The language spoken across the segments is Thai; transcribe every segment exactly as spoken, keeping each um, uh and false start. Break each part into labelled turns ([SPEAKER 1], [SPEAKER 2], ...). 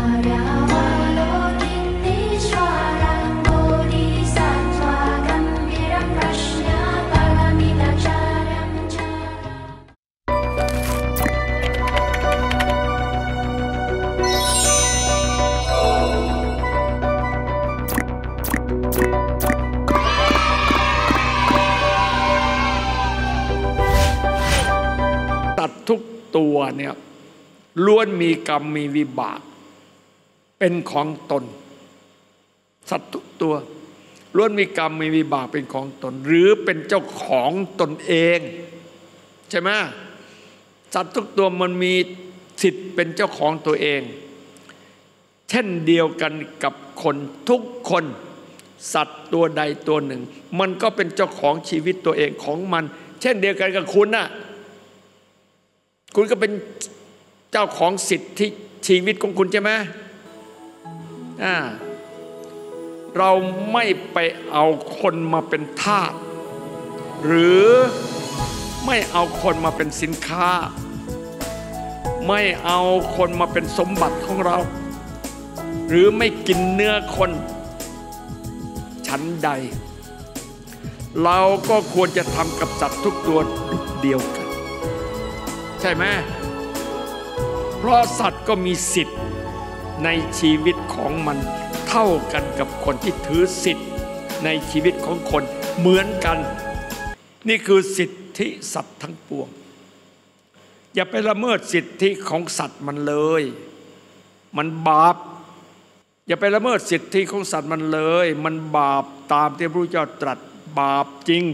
[SPEAKER 1] ทุกตัวเนี่ยล้วนมีกรรมมีวิบากเป็นของตนสัตว์ทุกตัวล้วนมีกรรมมีวิบากเป็นของตนหรือเป็นเจ้าของตนเองใช่ไหมสัตว์ทุกตัวมันมีสิทธิ์เป็นเจ้าของตัวเองเช่นเดียวกันกับคนทุกคนสัตว์ตัวใดตัวหนึ่งมันก็เป็นเจ้าของชีวิตตัวเองของมันเช่นเดียวกันกับคุณน่ะคุณก็เป็นเจ้าของสิทธิชีวิตของคุณใช่ไหมอ่าเราไม่ไปเอาคนมาเป็นทาสหรือไม่เอาคนมาเป็นสินค้าไม่เอาคนมาเป็นสมบัติของเราหรือไม่กินเนื้อคนชั้นใดเราก็ควรจะทำกับสัตว์ทุกตัวเดียวกันใช่ไหมเพราะสัตว์ก็มีสิทธิ์ในชีวิตของมันเท่ากันกับคนที่ถือสิทธิ์ในชีวิตของคนเหมือนกันนี่คือสิทธิสัตว์ทั้งปวงอย่าไปละเมิดสิทธิของสัตว์มันเลยมันบาปอย่าไปละเมิดสิทธิของสัตว์มันเลยมันบาปตามที่พระพุทธเจ้าตรัสบาปจริง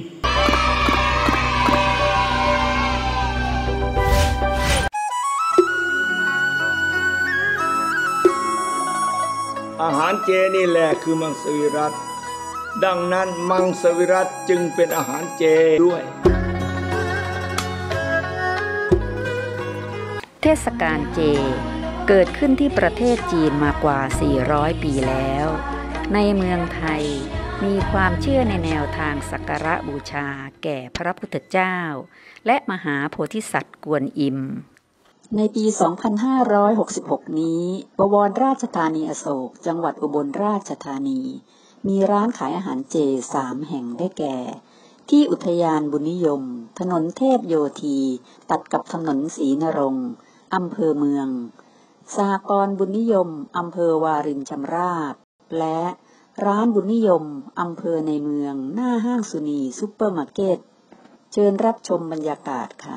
[SPEAKER 2] อาหารเจนี่แหละคือมังสวิรัติดังนั้นมังสวิรัติจึงเป็นอาหารเจด้วย
[SPEAKER 3] เทศกาลเจเกิดขึ้นที่ประเทศจีนมากว่าสี่ร้อยปีแล้วในเมืองไทยมีความเชื่อในแนวทางสักการะบูชาแก่พระพุทธเจ้าและมหาโพธิสัตว์กวนอิมในปี สองพันห้าร้อยหกสิบหก นี้บวรราชธานีอโศกจังหวัดอุบลราชธานีมีร้านขายอาหารเจสามแห่งได้แก่ที่อุทยานบุญนิยมถนนเทพโยธีตัดกับถนนศรีนรงค์อำเภอเมืองสหกรณ์บุญนิยมอำเภอวารินชำราบและร้านบุญนิยมอำเภอในเมืองหน้าห้างสุนีซุปเปอร์มาร์เก็ตเชิญรับชมบรรยากาศค่ะ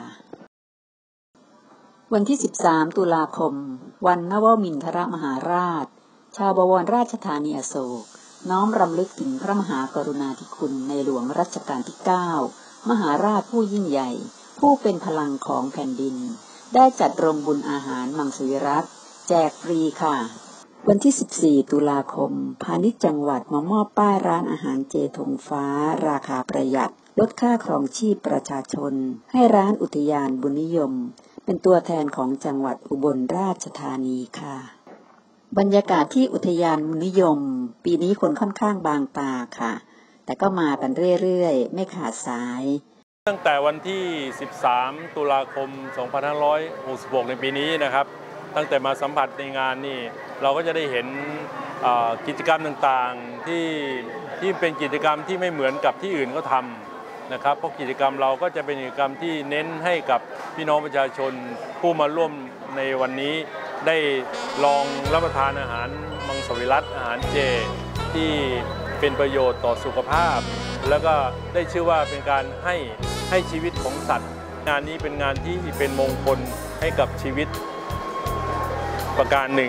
[SPEAKER 3] วันที่สิบสามตุลาคมวันนวมินทรมหาราชชาวบวรราชธานีอโศกน้อมรำลึกถึงพระมหากรุณาธิคุณในหลวงรัชกาลที่เก้ามหาราชผู้ยิ่งใหญ่ผู้เป็นพลังของแผ่นดินได้จัดโรงบุญอาหารมังสวิรัติแจกฟรีค่ะวันที่สิบสี่ตุลาคมพาณิชย์จังหวัดมามอบป้ายร้านอาหารเจธงฟ้าราคาประหยัดลดค่าครองชีพประชาชนให้ร้านอุทยานบุญนิยมเป็นตัวแทนของจังหวัดอุบลราชธานีค่ะบรรยากาศที่อุทยานบุญนิยมปีนี้คนค่อนข้างบางตาค่ะแต่ก็มากันเรื่อยๆไม่ขาดสาย
[SPEAKER 4] ตั้งแต่วันที่สิบสามตุลาคมสองพันห้าร้อยหกสิบหกในปีนี้นะครับตั้งแต่มาสัมผัสในงานนี่เราก็จะได้เห็นกิจกรรมต่างๆที่ที่เป็นกิจกรรมที่ไม่เหมือนกับที่อื่นก็ทำนะครับเพราะกิจกรรมเราก็จะเป็นกิจกรรมที่เน้นให้กับพี่น้องประชาชนผู้มาร่วมในวันนี้ได้ลองรับประทานอาหารมังสวิรัติอาหารเจที่เป็นประโยชน์ต่อสุขภาพแล้วก็ได้ชื่อว่าเป็นการให้ให้ชีวิตของสัตว์งานนี้เป็นงานที่เป็นมงคลให้กับชีวิตประการหนึ่ง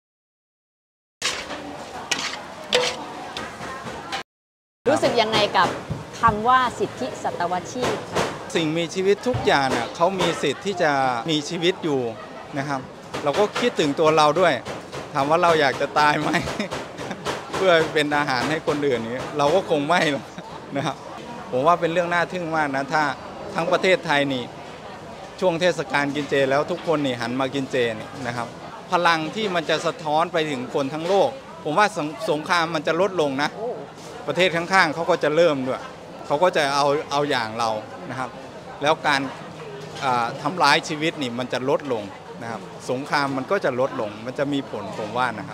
[SPEAKER 5] รู้สึกยังไงกับคำว่าสิทธิสัตวชีพ
[SPEAKER 6] สิ่งมีชีวิตทุกอย่างน่ะเขามีสิทธิ์ที่จะมีชีวิตอยู่นะครับเราก็คิดถึงตัวเราด้วยถามว่าเราอยากจะตายไหม เพื่อเป็นอาหารให้คนอื่นนี้เราก็คงไม่หรอกนะครับผมว่าเป็นเรื่องน่าทึ่งมากนะถ้าทั้งประเทศไทยนี่ช่วงเทศกาลกินเจแล้วทุกคนนี่หันมากินเจนี่นะครับพลังที่มันจะสะท้อนไปถึงคนทั้งโลกผมว่าสงครามมันจะลดลงนะประเทศข้างๆเขาก็จะเริ่มด้วยเขาก็จะเอาเอาอย่างเรานะครับแล้วการทำร้ายชีวิตนี่มันจะลดลงนะครับสงครามมันก็จะลดลงมันจะมีผลผมว่านะครับ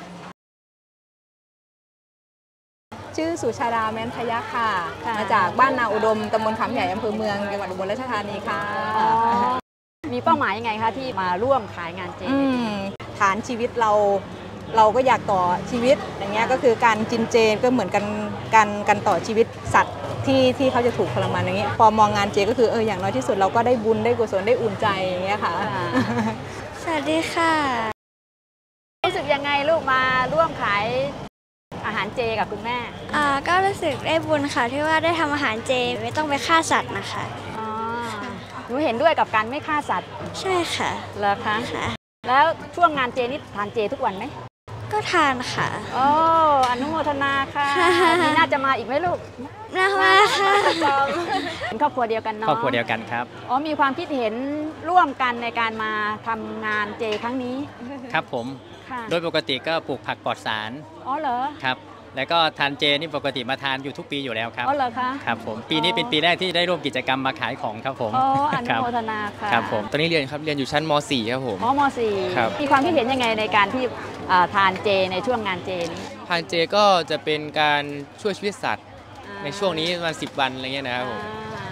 [SPEAKER 7] ชื่อสุชาดาแม้นพยัคฆ์ค่ะมาจากบ้านนาอุดมตำบลขามใหญ่อำเภอเมืองจังหวัดอุบลราชธานีค่ะ
[SPEAKER 5] มีเป้าหมายยังไงคะที่มาร่วมขายงานเจ
[SPEAKER 7] ฐานชีวิตเราเราก็อยากต่อชีวิตอย่างเงี้ยก็คือการกินเจก็เหมือนกันการการต่อชีวิตสัตว์ที่ที่เขาจะถูกทรมานอย่างเงี้ยพอมองงานเจก็คือเอออย่างน้อยที่สุดเราก็ได้บุญได้กุศลได้อุ่นใจอย่างเงี้ยค่ะ
[SPEAKER 8] สวัสดีค่ะ
[SPEAKER 5] รู้สึกยังไงลูกมาร่วมขายอาหารเจกับคุณแม่
[SPEAKER 8] อ่าก็รู้สึกได้บุญค่ะที่ว่าได้ทำอาหารเจไม่ต้องไปฆ่าสัตว์นะคะ
[SPEAKER 5] อ๋อหนูเห็นด้วยกับการไม่ฆ่าสัตว์
[SPEAKER 8] ใช่ค่ะ
[SPEAKER 5] เหรอคะค่ะแล้วช่วงงานเจนี่ทานเจทุกวันไหม
[SPEAKER 8] ก็ทานค่ะ
[SPEAKER 5] โอ้อนุโมทนาค่ะมีน่าจะมาอีกไหมลูก
[SPEAKER 8] น่ามาค่ะ
[SPEAKER 5] เป็นครอบครัวเดียวกันเนาะ
[SPEAKER 9] ครอบครัวเดียวกันครับ
[SPEAKER 5] อ๋อมีความคิดเห็นร่วมกันในการมาทำงานเจครั้งนี้
[SPEAKER 9] ครับผมโดยปกติก็ปลูกผักปลอดสาร
[SPEAKER 5] อ๋อเหรอ
[SPEAKER 9] ครับแล้วก็ทานเจนี่ปกติมาทานอยู่ทุกปีอยู่แล้วครับ
[SPEAKER 5] อ๋อเหรอคะ
[SPEAKER 9] ครับผมปีนี้เป็นปีแรกที่ได้ร่วมกิจกรรมมาขายของครับผม
[SPEAKER 5] อ๋ออนุโมทนาค่ะ
[SPEAKER 9] ครับผมตอนนี้เรียนครับเรียนอยู่ชั้นม .สี่ ครับผม
[SPEAKER 5] อ๋อม .สี่ มีความคิดเห็นยังไงในการที่ทานเจในช่วงงานเจนี้
[SPEAKER 9] ทานเจก็จะเป็นการช่วยชีวิตสัตว์ในช่วงนี้ประมาณสิบวันอะไรเงี้ยนะครับผม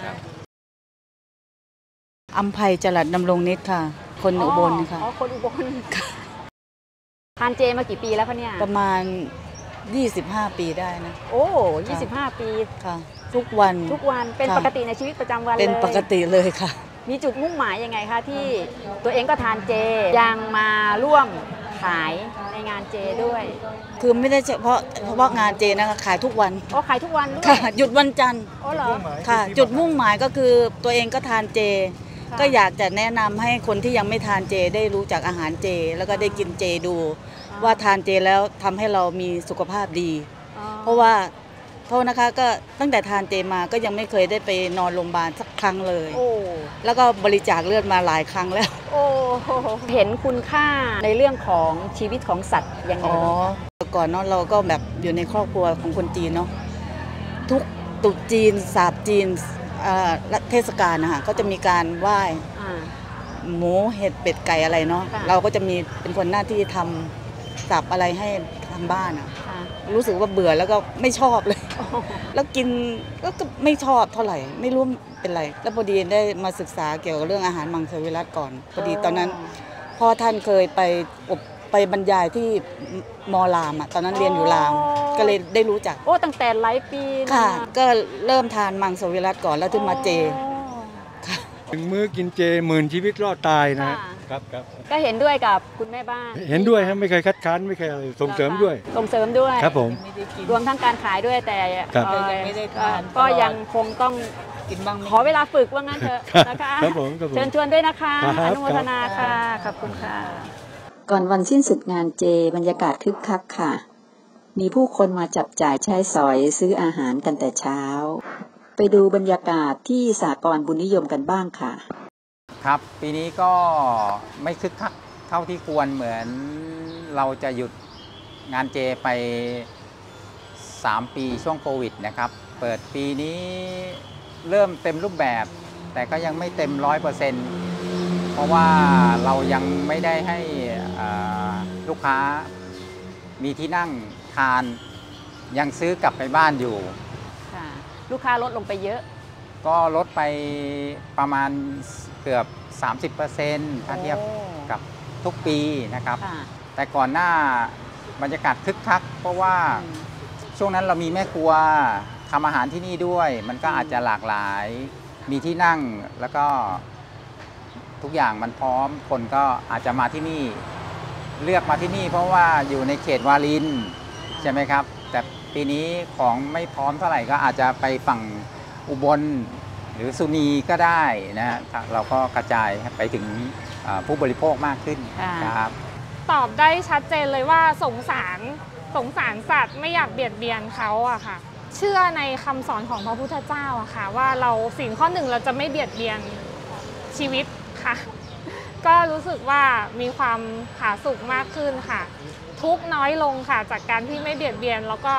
[SPEAKER 10] อัมไพจรัสดำรงนิตค่ะคนอุบลค่ะ
[SPEAKER 5] อ๋อคนอุบลทานเจมากี่ปีแล้วคะเนี่ย
[SPEAKER 10] ประมาณยี่สิบห้าปีได้นะ
[SPEAKER 5] โอ้ยี่สิบห้าปี
[SPEAKER 10] ค่ะทุกวัน
[SPEAKER 5] ทุกวันเป็นปกติในชีวิตประจำวันเลย
[SPEAKER 10] เป็นปกติเลยค่ะ
[SPEAKER 5] มีจุดมุ่งหมายยังไงคะที่ตัวเองก็ทานเจยังมาร่วมขายในงานเจด้วย
[SPEAKER 10] คือไม่ได้เฉพาะเฉพาะงานเจนะคะขายทุกวัน
[SPEAKER 5] อ๋อขายทุกวันด้วย
[SPEAKER 10] ค่ะหยุดวันจันทร์
[SPEAKER 5] อ๋อเหรอ
[SPEAKER 10] ค่ะจุดมุ่งหมายก็คือตัวเองก็ทานเจก็อยากจะแนะนำให้คนที่ยังไม่ทานเจได้รู้จักอาหารเจแล้วก็ได้กินเจดูว่าทานเจแล้วทำให้เรามีสุขภาพดีเพราะว่าโทษนะคะก็ตั้งแต่ทานเจมาก็ยังไม่เคยได้ไปนอนโรงพยาบาลสักครั้งเลยแล้วก็บริจาคเลือดมาหลายครั้งแล้ว
[SPEAKER 5] โอ้เห็นคุณค่าในเรื่องของชีวิตของสัตว์ยังไง
[SPEAKER 10] อ๋อก่อนเนาะเราก็แบบอยู่ในครอบครัวของคนจีนเนาะทุกตุษจีนศาสตร์จีนเทศกาลนะคะก็จะมีการไหว้หมูเห็ดเป็ดไก่อะไรเนาะเราก็จะมีเป็นคนหน้าที่ทำสับอะไรให้ทางบ้านอ่ะรู้สึกว่าเบื่อแล้วก็ไม่ชอบเลยแล้วกินก็ไม่ชอบเท่าไหร่ไม่รู้เป็นไรแล้วพอดีได้มาศึกษาเกี่ยวกับเรื่องอาหารมังสวิรัติก่อนพอดีตอนนั้นพ่อท่านเคยไปอบไปบรรยายที่มอรามอ่ะตอนนั้นเรียนอยู่รามก็เลยได้รู้จัก
[SPEAKER 5] โอ้ตั้งแต่หลายปี
[SPEAKER 10] ค่ะก็เริ่มทานมังสวิรัติก่อนแล้วถึงมาเจ
[SPEAKER 11] ถึงมื้อกินเจหมื่นชีวิตรอดตายนะครับครับ
[SPEAKER 5] ก็เห็นด้วยกับคุณแม่บ้าน
[SPEAKER 11] เห็นด้วยครับไม่เคยคัดค้านไม่เคยอะไรส่งเสริมด้วย
[SPEAKER 5] ส่งเสริมด้วย
[SPEAKER 11] ครับผม
[SPEAKER 5] รวมทั้งการขายด้วยแต่ก็ยังคงต้อง
[SPEAKER 10] กินบ้าง
[SPEAKER 5] ขอเวลาฝึกว่างั้นเถอะนะคะเชิญชวนด้วยนะคะอนุโมทนาค่ะขอบคุณค่ะ
[SPEAKER 3] ก่อนวันสิ้นสุดงานเจบรรยากาศคึกคักค่ะมีผู้คนมาจับจ่ายใช้สอยซื้ออาหารกันแต่เช้าไปดูบรรยากาศที่สหกรณ์บุญนิยมกันบ้างค่ะ
[SPEAKER 12] ครับปีนี้ก็ไม่คึกคักเท่าที่ควรเหมือนเราจะหยุดงานเจไปสามปีช่วงโควิดนะครับเปิดปีนี้เริ่มเต็มรูปแบบแต่ก็ยังไม่เต็มร้อยเปอร์เซ็นต์เพราะว่าเรายังไม่ได้ให้ลูกค้ามีที่นั่งทานยังซื้อกลับไปบ้านอยู่
[SPEAKER 5] ลูกค้าลดลงไปเยอะ
[SPEAKER 12] ก็ลดไปประมาณเกือบ สามสิบเปอร์เซ็นต์ ถ้าเทียบกับทุกปีนะครับแต่ก่อนหน้าบรรยากาศคึกคักเพราะว่าช่วงนั้นเรามีแม่ครัวทำอาหารที่นี่ด้วยมันก็อาจจะหลากหลายมีที่นั่งแล้วก็ทุกอย่างมันพร้อมคนก็อาจจะมาที่นี่เลือกมาที่นี่เพราะว่าอยู่ในเขตวารินใช่ไหมครับแต่ปีนี้ของไม่พร้อมเท่าไหร่ก็อาจจะไปฝั่งอุบลหรือสุนีก็ได้นะเราก็กระจายไปถึงผู้บริโภคมากขึ้นครับ
[SPEAKER 13] ตอบได้ชัดเจนเลยว่าสงสารสงสารสัตว์ไม่อยากเบียดเบียนเขาอะค่ะเชื่อในคำสอนของพระพุทธเจ้าอะค่ะว่าเราสิ่งข้อหนึ่งเราจะไม่เบียดเบียนชีวิตค่ะก็รู้สึกว่ามีความผาสุกมากขึ้นค่ะทุกน้อยลงค่ะจากการที่ไม่เบียดเบียนแล้วก็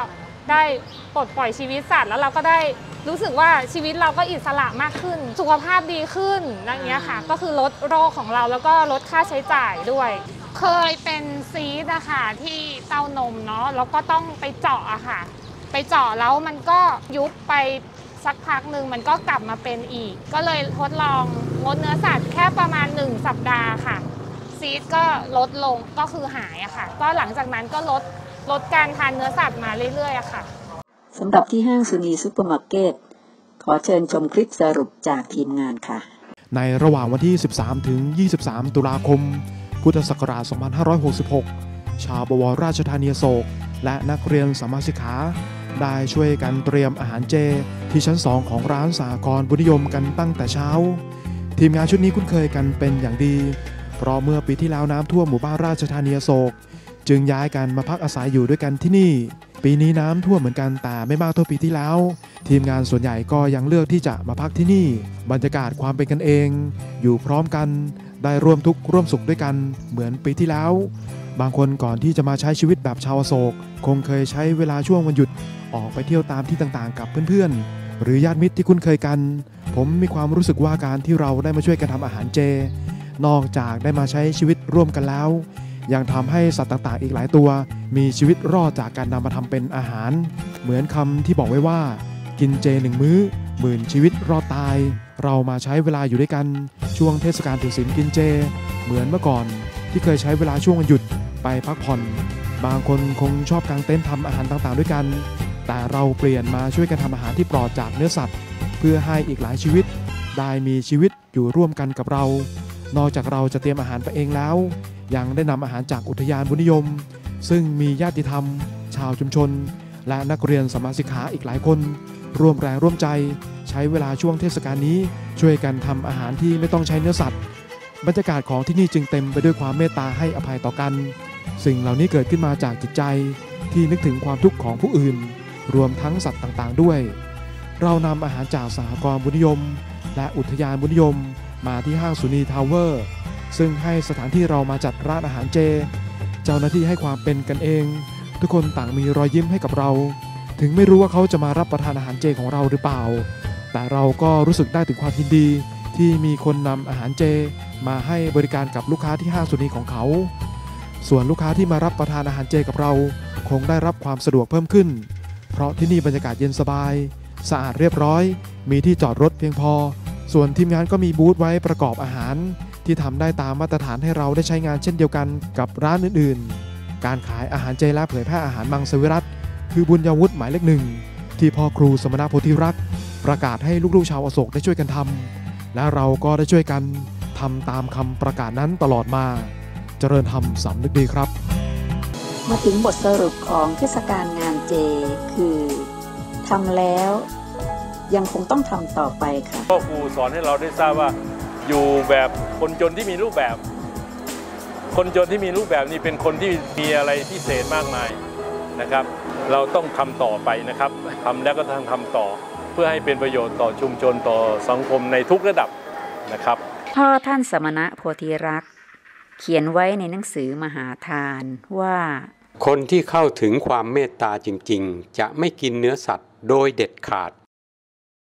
[SPEAKER 13] ได้ปลดปล่อยชีวิตสัตว์แล้วเราก็ได้รู้สึกว่าชีวิตเราก็อิสระมากขึ้นสุขภาพดีขึ้นอย่างเงี้ยค่ะก็คือลดโรคของเราแล้วก็ลดค่าใช้จ่ายด้วยเคยเป็นซีสอะค่ะที่เต้านมเนาะแล้วก็ต้องไปเจาะอะค่ะไปเจาะแล้วมันก็ยุบไปสักพักหนึ่งมันก็กลับมาเป็นอีกก็เลยทดลองงดเนื้อสัตว์แค่ประมาณหนึ่งสัปดาห์ค่ะซีสก็ลดลงก็คือหายอะค่ะก็หลังจากนั้นก็ลดลดการทานเนื้อสัตว์มาเรื่อยๆอะค่ะ
[SPEAKER 3] สำหรับที่ห้างสุนีซุปเปอร์มาร์เก็ตขอเชิญชมคลิปสรุปจากทีมงานค่ะ
[SPEAKER 14] ในระหว่างวันที่ สิบสามถึงยี่สิบสาม ตุลาคมพุทธศักราช สองพันห้าร้อยหกสิบหก ชาวบวรราชธานีโศกและนักเรียนสัมมาสิกขาได้ช่วยกันเตรียมอาหารเจที่ชั้นสองของร้านสหกรณ์บุญนิยมกันตั้งแต่เช้าทีมงานชุดนี้คุ้นเคยกันเป็นอย่างดีเพราะเมื่อปีที่แล้วน้ำท่วมหมู่บ้านราชธานีโศกจึงย้ายกันมาพักอาศัยอยู่ด้วยกันที่นี่ปีนี้น้ำท่วมเหมือนกันแต่ไม่มากเท่าปีที่แล้วทีมงานส่วนใหญ่ก็ยังเลือกที่จะมาพักที่นี่บรรยากาศความเป็นกันเองอยู่พร้อมกันได้ร่วมทุกข์ร่วมสุขด้วยกันเหมือนปีที่แล้วบางคนก่อนที่จะมาใช้ชีวิตแบบชาวโศกคงเคยใช้เวลาช่วงวันหยุดออกไปเที่ยวตามที่ต่างๆกับเพื่อนๆหรือญาติมิตรที่คุ้นเคยกันผมมีความรู้สึกว่าการที่เราได้มาช่วยกันทำอาหารเจนอกจากได้มาใช้ชีวิตร่วมกันแล้วยังทำให้สัตว์ต่างๆอีกหลายตัวมีชีวิตรอดจากการนำมาทำเป็นอาหารเหมือนคำที่บอกไว้ว่ากินเจหนึ่งมื้อหมื่นชีวิตรอดตายเรามาใช้เวลาอยู่ด้วยกันช่วงเทศกาลถือศีลกินเจเหมือนเมื่อก่อนที่เคยใช้เวลาช่วงวันหยุดไปพักผ่อนบางคนคงชอบกางเต็นท์ทำอาหารต่างๆด้วยกันแต่เราเปลี่ยนมาช่วยกันทำอาหารที่ปลอดจากเนื้อสัตว์เพื่อให้อีกหลายชีวิตได้มีชีวิตอยู่ร่วมกันกับเรานอกจากเราจะเตรียมอาหารไปเองแล้วยังได้นำอาหารจากอุทยานบุญนิยมซึ่งมีญาติธรรมชาวชุมชนและนักเรียนสัมมาสิกขาอีกหลายคนร่วมแรงร่วมใจใช้เวลาช่วงเทศกาลนี้ช่วยกันทำอาหารที่ไม่ต้องใช้เนื้อสัตว์บรรยากาศของที่นี่จึงเต็มไปด้วยความเมตตาให้อภัยต่อกันสิ่งเหล่านี้เกิดขึ้นมาจากจิตใจที่นึกถึงความทุกข์ของผู้อื่นรวมทั้งสัตว์ต่างๆด้วยเรานำอาหารจากสหกรณ์บุญนิยมและอุทยานบุญนิยมมาที่ห้างสุนีทาวเวอร์ซึ่งให้สถานที่เรามาจัดร้านอาหารเจเจ้าหน้าที่ให้ความเป็นกันเองทุกคนต่างมีรอยยิ้มให้กับเราถึงไม่รู้ว่าเขาจะมารับประทานอาหารเจของเราหรือเปล่าแต่เราก็รู้สึกได้ถึงความยินดีที่มีคนนำอาหารเจมาให้บริการกับลูกค้าที่ห้างสุนีของเขาส่วนลูกค้าที่มารับประทานอาหารเจกับเราคงได้รับความสะดวกเพิ่มขึ้นเพราะที่นี่บรรยากาศเย็นสบายสะอาดเรียบร้อยมีที่จอดรถเพียงพอส่วนทีมงานก็มีบูธไว้ประกอบอาหารที่ทำได้ตามมาตรฐานให้เราได้ใช้งานเช่นเดียวกันกับร้านอื่นๆการขายอาหารเจและเผยแพร่อาหารมังสวิรัติคือบุญญาวุฒิหมายเลขหนึ่งที่พ่อครูสมณโพธิรักษ์ประกาศให้ลูกๆชาวอโศกได้ช่วยกันทำและเราก็ได้ช่วยกันทำตามคำประกาศนั้นตลอดมาเจริญธรรมสำนึกดีครับ
[SPEAKER 3] มาถึงบทสรุปของเทศกาลงานเจคือทำแล้วยังคงต้องทำต่อไปค่ะ
[SPEAKER 4] พ่อครูสอนให้เราได้ทราบว่าอยู่แบบคนจนที่มีรูปแบบคนจนที่มีรูปแบบนี้เป็นคนที่มีอะไรพิเศษมากมายนะครับเราต้องทำต่อไปนะครับทำแล้วก็ต้องทำต่อเพื่อให้เป็นประโยชน์ต่อชุมชนต่อสังคมในทุกระดับนะครับ
[SPEAKER 3] พ่อท่านสมณโพธิรักษ์เขียนไว้ในหนังสือมหาทานว่า
[SPEAKER 15] คนที่เข้าถึงความเมตตาจริงๆจะไม่กินเนื้อสัตว์โดยเด็ดขาด